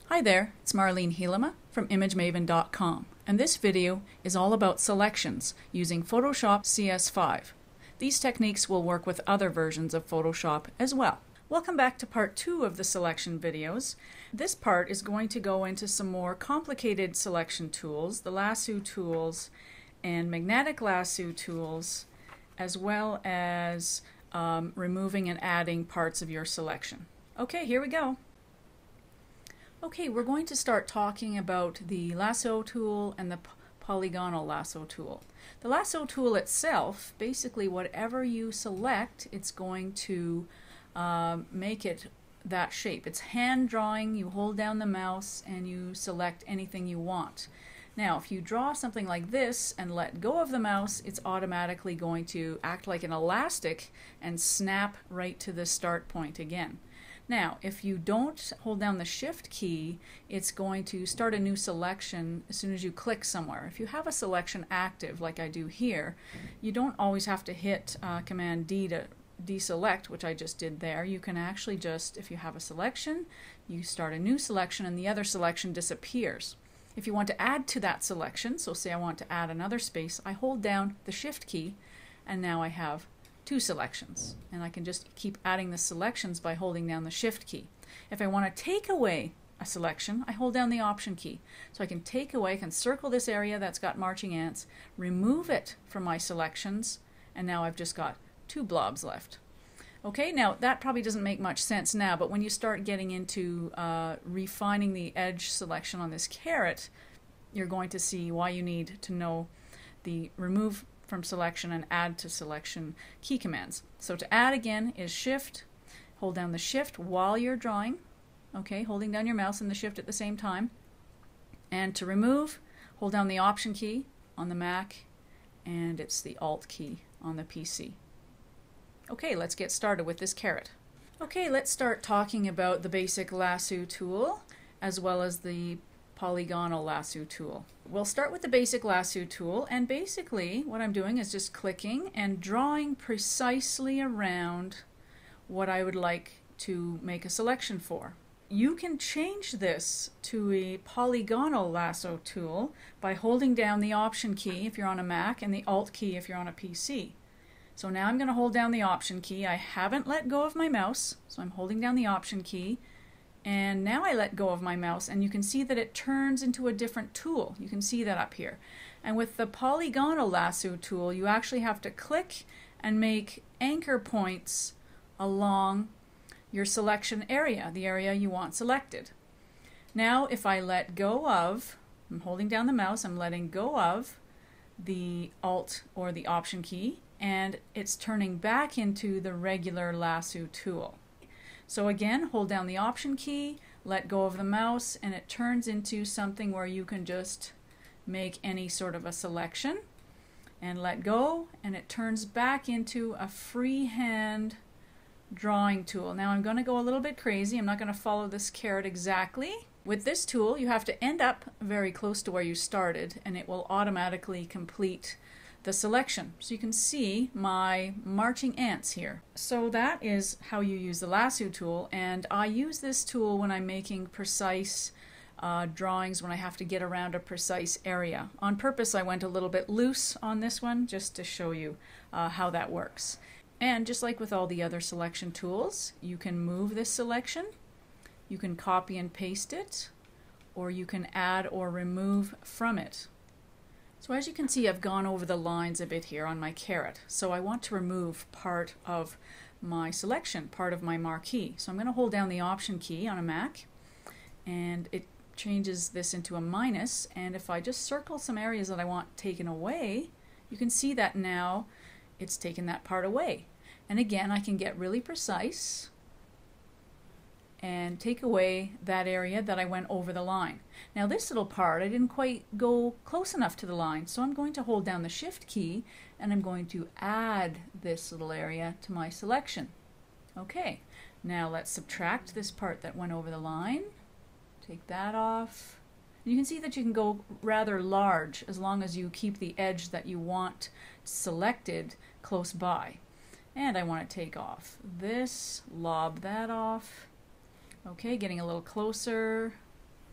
Hi there, it's Marlene Helema from ImageMaven.com, and this video is all about selections using Photoshop CS5. These techniques will work with other versions of Photoshop as well. Welcome back to part 2 of the selection videos. This part is going to go into some more complicated selection tools, the lasso tools and magnetic lasso tools, as well as removing and adding parts of your selection. Okay, here we go. Okay, we're going to start talking about the lasso tool and the polygonal lasso tool. The lasso tool itself, basically whatever you select, it's going to make it that shape. It's hand drawing, you hold down the mouse and you select anything you want. Now, if you draw something like this and let go of the mouse, it's automatically going to act like an elastic and snap right to the start point again. Now, if you don't hold down the Shift key, it's going to start a new selection as soon as you click somewhere. If you have a selection active, like I do here, you don't always have to hit Command D to deselect, which I just did there. You can actually just, if you have a selection, you start a new selection and the other selection disappears. If you want to add to that selection, so say I want to add another space, I hold down the Shift key and now I have 2 selections, and I can just keep adding the selections by holding down the Shift key. If I want to take away a selection, I hold down the Option key. So I can take away, I can circle this area that's got marching ants, remove it from my selections, and now I've just got 2 blobs left. Okay, now that probably doesn't make much sense now, but when you start getting into refining the edge selection on this carrot, you're going to see why you need to know the remove from selection and add to selection key commands. So to add again is Shift, hold down the Shift while you're drawing, okay, holding down your mouse and the Shift at the same time. And to remove, hold down the Option key on the Mac and it's the Alt key on the PC. Okay, let's get started with this carrot. Okay, let's start talking about the basic lasso tool as well as the polygonal lasso tool. We'll start with the basic lasso tool, and basically what I'm doing is just clicking and drawing precisely around what I would like to make a selection for. You can change this to a polygonal lasso tool by holding down the Option key if you're on a Mac and the Alt key if you're on a PC. So now I'm going to hold down the Option key. I haven't let go of my mouse, so I'm holding down the Option key. And now I let go of my mouse and you can see that it turns into a different tool. You can see that up here. And with the polygonal lasso tool, you actually have to click and make anchor points along your selection area, the area you want selected. Now if I let go of, I'm holding down the mouse, I'm letting go of the Alt or the Option key, and it's turning back into the regular lasso tool. So again, hold down the Option key, let go of the mouse, and it turns into something where you can just make any sort of a selection and let go, and it turns back into a freehand drawing tool. Now I'm going to go a little bit crazy. I'm not going to follow this carrot exactly. With this tool, you have to end up very close to where you started, and it will automatically complete the selection. So you can see my marching ants here. So that is how you use the lasso tool, and I use this tool when I'm making precise drawings, when I have to get around a precise area. On purpose I went a little bit loose on this one just to show you how that works. And just like with all the other selection tools, you can move this selection, you can copy and paste it, or you can add or remove from it. So as you can see, I've gone over the lines a bit here on my carrot. So I want to remove part of my selection, part of my marquee. So I'm going to hold down the Option key on a Mac, and it changes this into a minus. And if I just circle some areas that I want taken away, you can see that now it's taken that part away. And again, I can get really precise and take away that area that I went over the line. Now this little part, I didn't quite go close enough to the line, so I'm going to hold down the Shift key and I'm going to add this little area to my selection. Okay, now let's subtract this part that went over the line. Take that off. You can see that you can go rather large as long as you keep the edge that you want selected close by. And I want to take off this, lob that off. Okay, getting a little closer.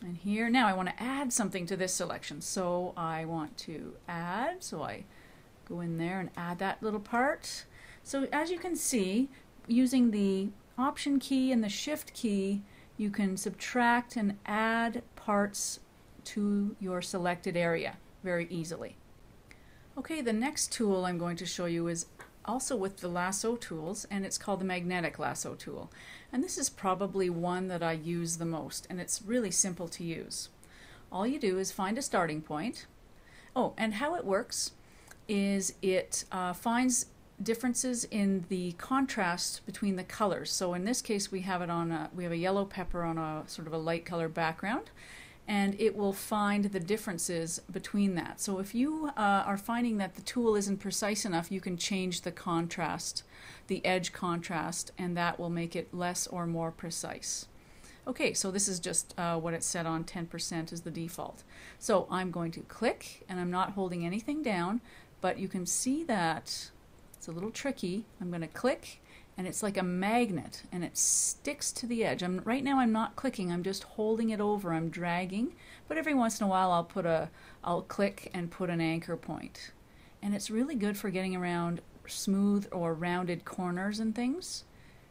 And here, now I want to add something to this selection. So I want to add, so I go in there and add that little part. So as you can see, using the Option key and the Shift key, you can subtract and add parts to your selected area very easily. Okay, the next tool I'm going to show you is also with the lasso tools, and it's called the magnetic lasso tool. And this is probably one that I use the most, and it's really simple to use. All you do is find a starting point. Oh, and how it works is it finds differences in the contrast between the colors. So in this case we have a yellow pepper on a sort of a light color background, and it will find the differences between that. So if you are finding that the tool isn't precise enough, you can change the contrast, the edge contrast, and that will make it less or more precise. Okay, so this is just what it's set on, 10% is the default. So I'm going to click, and I'm not holding anything down, but you can see that it's a little tricky. I'm going to click, and it's like a magnet, and it sticks to the edge. Right now I'm not clicking, I'm just holding it over, I'm dragging, but every once in a while I'll click and put an anchor point. And it's really good for getting around smooth or rounded corners and things.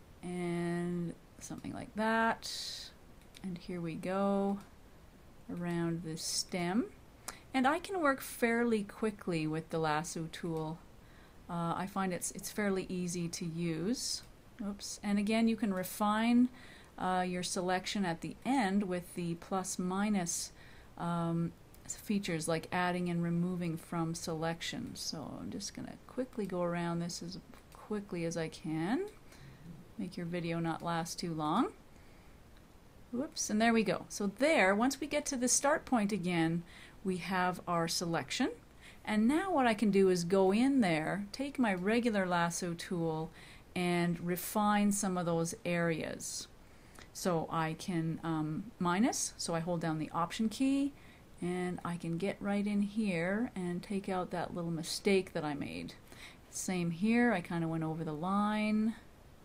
And something like that. And here we go around the stem. And I can work fairly quickly with the lasso tool. I find it's fairly easy to use. Oops. And again, you can refine your selection at the end with the plus minus features like adding and removing from selection. So I'm just going to quickly go around this as quickly as I can. Make your video not last too long. Whoops, and there we go. So there, once we get to the start point again, we have our selection. And now what I can do is go in there, take my regular lasso tool, and refine some of those areas. So I can minus, so I hold down the Option key, and I can get right in here and take out that little mistake that I made. Same here, I kind of went over the line,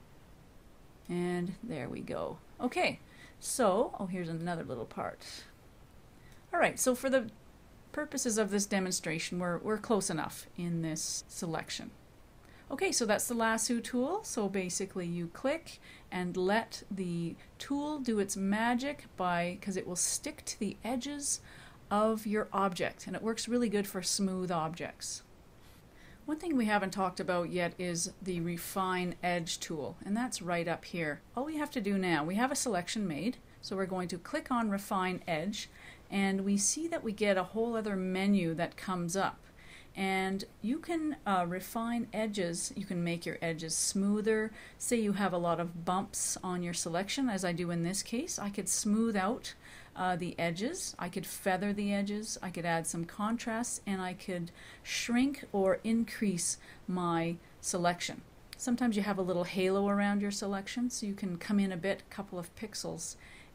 and there we go. Okay, so, oh, here's another little part. Alright, so for the purposes of this demonstration, we're close enough in this selection. Okay, so that's the lasso tool. So basically you click and let the tool do its magic because it will stick to the edges of your object, and it works really good for smooth objects. One thing we haven't talked about yet is the Refine Edge tool, and that's right up here. All we have to do now, we have a selection made, so we're going to click on Refine Edge, and we see that we get a whole other menu that comes up. And you can refine edges. You can make your edges smoother. Say you have a lot of bumps on your selection, as I do in this case. I could smooth out the edges. I could feather the edges. I could add some contrast, and I could shrink or increase my selection. Sometimes you have a little halo around your selection, so you can come in a bit, a couple of pixels,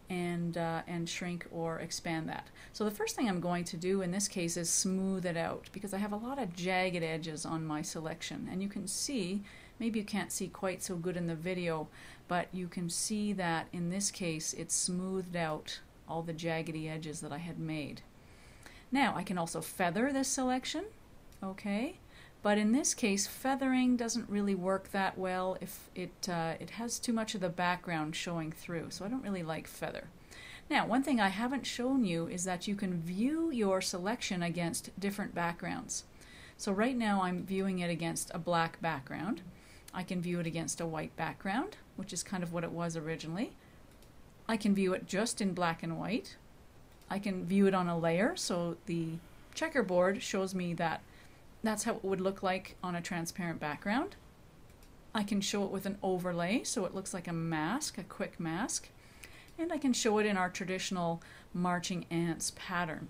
and shrink or expand that. So the first thing I'm going to do in this case is smooth it out, because I have a lot of jagged edges on my selection, and you can see, maybe you can't see quite so good in the video, but you can see that in this case it's smoothed out all the jaggedy edges that I had made. Now I can also feather this selection, okay, but in this case feathering doesn't really work that well if it has too much of the background showing through, so I don't really like feather. Now, one thing I haven't shown you is that you can view your selection against different backgrounds. So right now I'm viewing it against a black background. I can view it against a white background, which is kind of what it was originally. I can view it just in black and white. I can view it on a layer, so the checkerboard shows me that that's how it would look like on a transparent background. I can show it with an overlay, so it looks like a mask, a quick mask. And I can show it in our traditional marching ants pattern.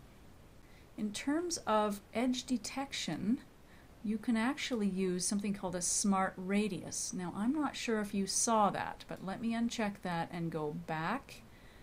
In terms of edge detection, you can actually use something called a smart radius. Now, I'm not sure if you saw that, but let me uncheck that and go back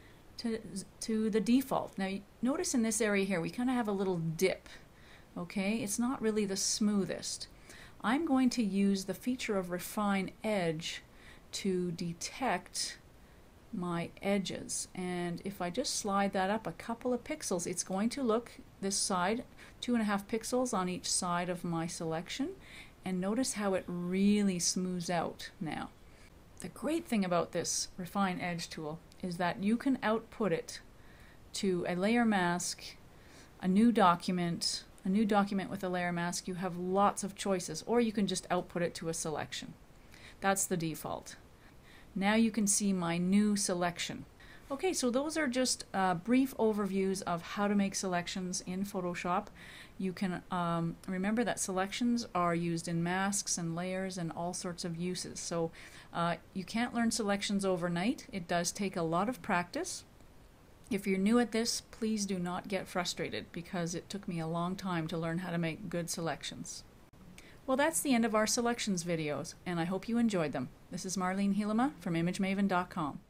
to the default. Now, notice in this area here, we kind of have a little dip. Okay, it's not really the smoothest. I'm going to use the feature of Refine Edge to detect my edges, and if I just slide that up a couple of pixels, it's going to look this side, 2.5 pixels on each side of my selection, and notice how it really smooths out now. The great thing about this Refine Edge tool is that you can output it to a layer mask, a new document with a layer mask. You have lots of choices, or you can just output it to a selection. That's the default. Now you can see my new selection. Okay, so those are just brief overviews of how to make selections in Photoshop. You can remember that selections are used in masks and layers and all sorts of uses. So you can't learn selections overnight. It does take a lot of practice. If you're new at this, please do not get frustrated, because it took me a long time to learn how to make good selections. Well, that's the end of our selections videos, and I hope you enjoyed them. This is Marlene Helema from ImageMaven.com.